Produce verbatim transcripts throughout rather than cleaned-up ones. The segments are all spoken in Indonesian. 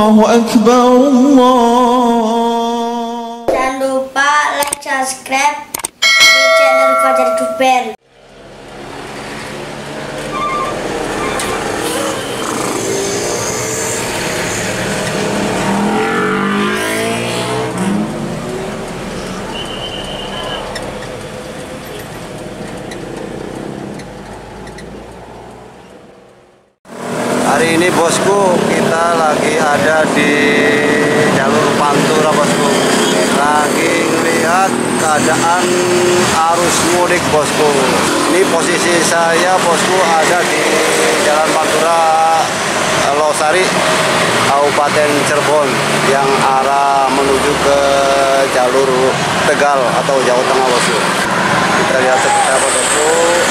Allahu Akbar, Allah. Jangan lupa like, subscribe di channel Fajar Duper. Hari ini bosku, kita lagi ada di jalur Pantura bosku. Lagi lihat keadaan arus mudik bosku. Ini posisi saya bosku ada di Jalan Pantura Losari, Kabupaten Cirebon, yang arah menuju ke jalur Tegal atau Jawa Tengah bosku. Kita lihat seperti apa bosku.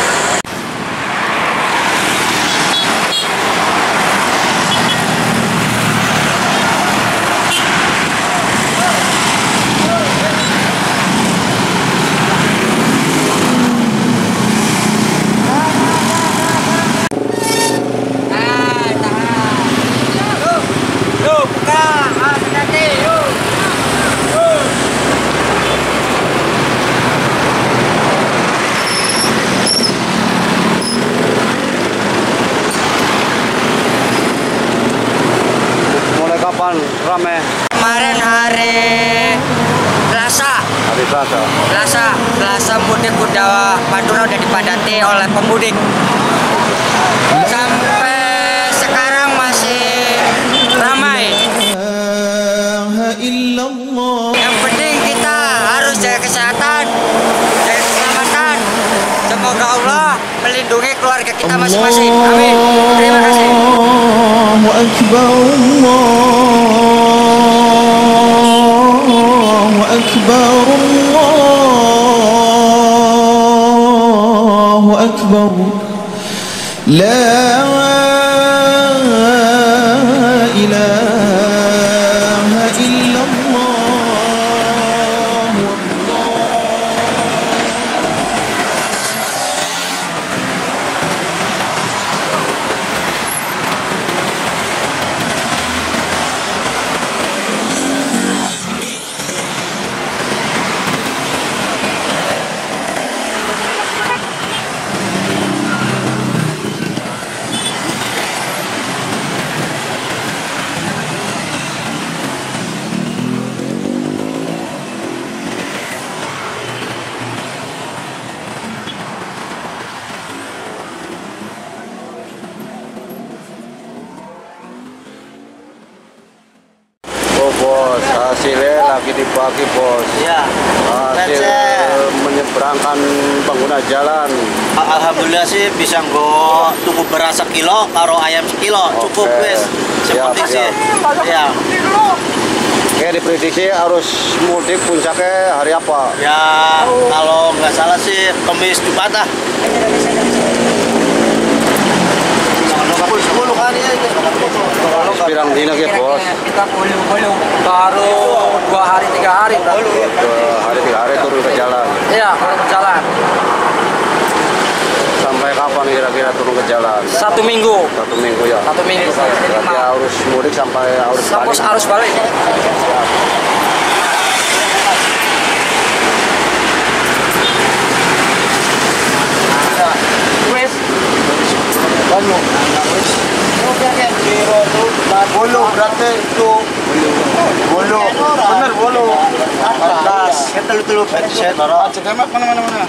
Kapan rame? Kemarin hari Selasa. Hari Selasa. Selasa, Selasa mudik udah Pantura udah dipadati oleh pemudik. Sampai sekarang masih ramai. Yang penting kita harus jaga kesehatan, jaga keselamatan. Semoga Allah melindungi keluarga kita masing-masing. Amin. Terima kasih. Allahu Akbar, Allahu Akbar, Allahu Akbar. La ilaha illallah. Bos, hasilnya lagi dibagi bos. Ya. Hasil menyeberangkan pengguna jalan. Alhamdulillah sih bisa nggo tuku beras sekilo karo ayam sekilo cukup wis. Seperti sih. Ya. Oke, diprediksi arus mudik puncaknya hari apa? Ya kalau nggak salah sih Kamis Jumat ah. sepuluh kali ya. Pirang dina ya bos. Kita boleh-boleh baru dua hari tiga hari. Dua hari tiga hari turun ke jalan. Iya, turun ke jalan. Sampai kapan kira-kira turun ke jalan? Satu minggu. Satu minggu ya. Satu minggu. Berarti arus mudik sampai arus balik. Sampai arus balik. Wes. Banyak. Bolo berarti itu bolo. Bener bolo. Atas. Kita lu pecet. Aja kemak mana mana mana.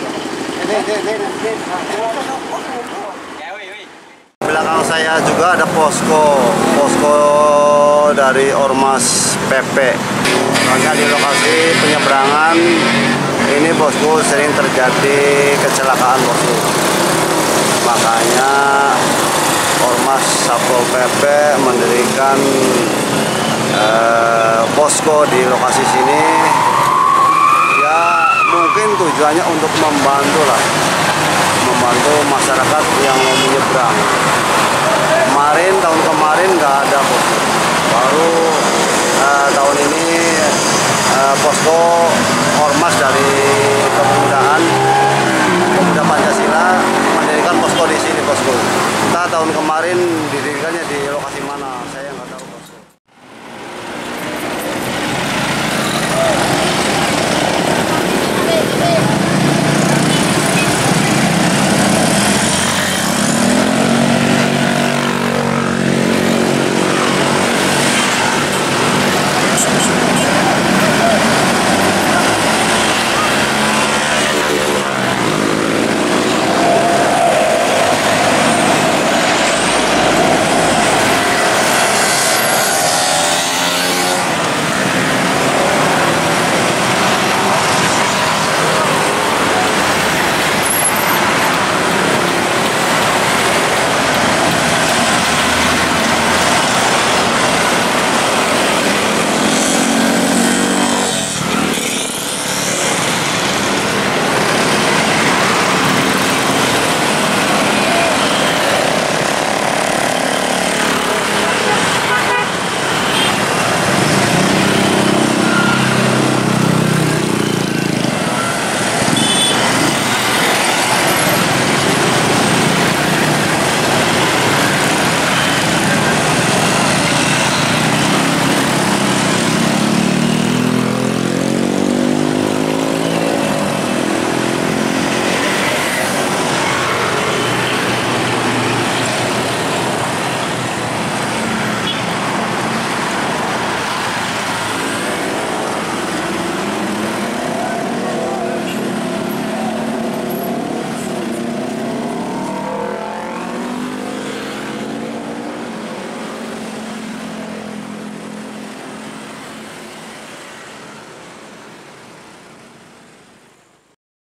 Belakang saya juga ada posko, posko dari Ormas P P. Soalnya di lokasi penyeberangan ini bosku sering terjadi kecelakaan bosku. Makanya Ormas Satpol P P mendirikan eh, posko di lokasi sini. Ya mungkin tujuannya untuk membantu lah, membantu masyarakat yang mau menyeberang. Kemarin tahun kemarin nggak ada posko, baru eh, tahun ini eh, posko